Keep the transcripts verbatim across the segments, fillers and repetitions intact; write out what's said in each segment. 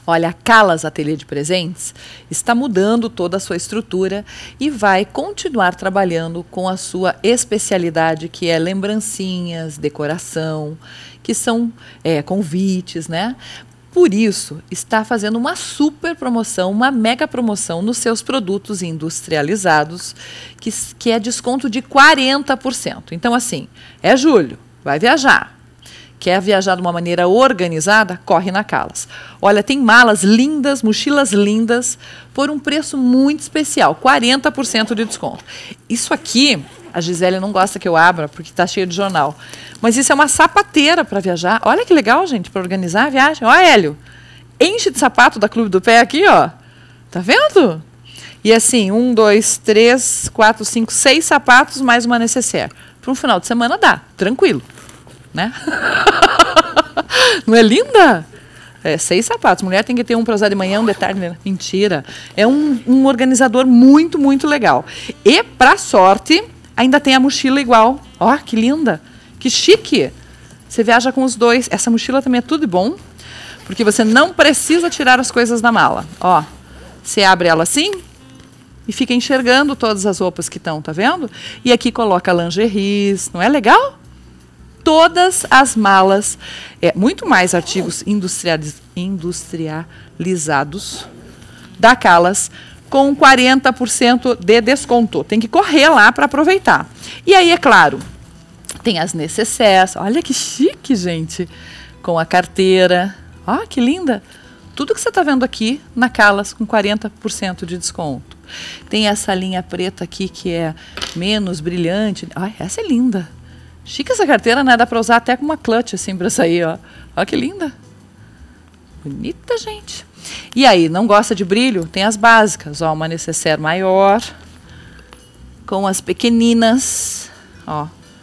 Olha, a Calas Ateliê de Presentes está mudando toda a sua estrutura e vai continuar trabalhando com a sua especialidade, que é lembrancinhas, decoração, que são é, convites, né? Por isso, está fazendo uma super promoção, uma mega promoção nos seus produtos industrializados, que, que é desconto de quarenta por cento. Então, assim, é julho, vai viajar. Quer viajar de uma maneira organizada? Corre na Calas. Olha, tem malas lindas, mochilas lindas, por um preço muito especial, quarenta por cento de desconto. Isso aqui, a Gisele não gosta que eu abra, porque está cheio de jornal. Mas isso é uma sapateira para viajar. Olha que legal, gente, para organizar a viagem. Olha, Hélio, enche de sapato da Clube do Pé aqui, ó. Tá vendo? E assim, um, dois, três, quatro, cinco, seis sapatos, mais uma necessaire. Para um final de semana dá, tranquilo. Né? Não é linda? É, seis sapatos. Mulher tem que ter um para usar de manhã, um de tarde. Né? Mentira. É um, um organizador muito, muito legal. E, para sorte, ainda tem a mochila igual. Ó, que linda. Que chique. Você viaja com os dois. Essa mochila também é tudo de bom, porque você não precisa tirar as coisas da mala. Ó, você abre ela assim e fica enxergando todas as roupas que estão, tá vendo? E aqui coloca lingeries. Não é legal? Todas as malas, é, muito mais artigos industrializ, industrializados da Calas com quarenta por cento de desconto. Tem que correr lá para aproveitar. E aí, é claro, tem as necessaires. Olha que chique, gente. Com a carteira. Ó, que linda. Tudo que você está vendo aqui na Calas com quarenta por cento de desconto. Tem essa linha preta aqui que é menos brilhante. Ai, essa é linda. Chique essa carteira, né? Dá para usar até com uma clutch assim para sair, ó. Olha que linda. Bonita, gente. E aí, não gosta de brilho? Tem as básicas, ó. Uma necessaire maior, com as pequeninas, ó.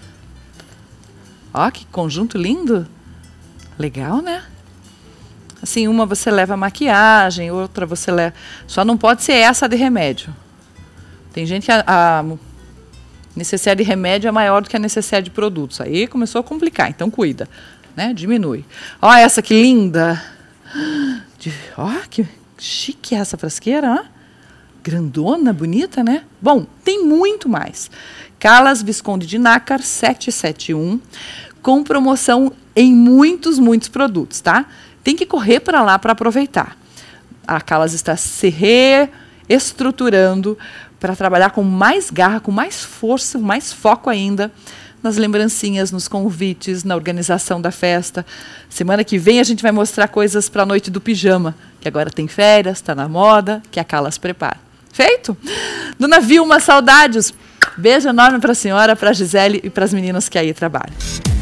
Ó, que conjunto lindo. Legal, né? Assim, uma você leva maquiagem, outra você leva... Só não pode ser essa de remédio. Tem gente que... a, a necessaire de remédio é maior do que a necessaire de produtos. Aí começou a complicar, então cuida, né? Diminui. Ó, essa que linda. De, ó, que chique essa frasqueira, ó. Grandona, bonita, né? Bom, tem muito mais. Calas Visconde de Nácar setecentos e setenta e um, com promoção em muitos, muitos produtos, tá? Tem que correr para lá para aproveitar. A Calas está se reestruturando para trabalhar com mais garra, com mais força, mais foco ainda nas lembrancinhas, nos convites, na organização da festa. Semana que vem a gente vai mostrar coisas para a noite do pijama, que agora tem férias, está na moda, que a Calas prepara. Feito? Dona Vilma, saudades. Beijo enorme para a senhora, para a Gisele e para as meninas que aí trabalham.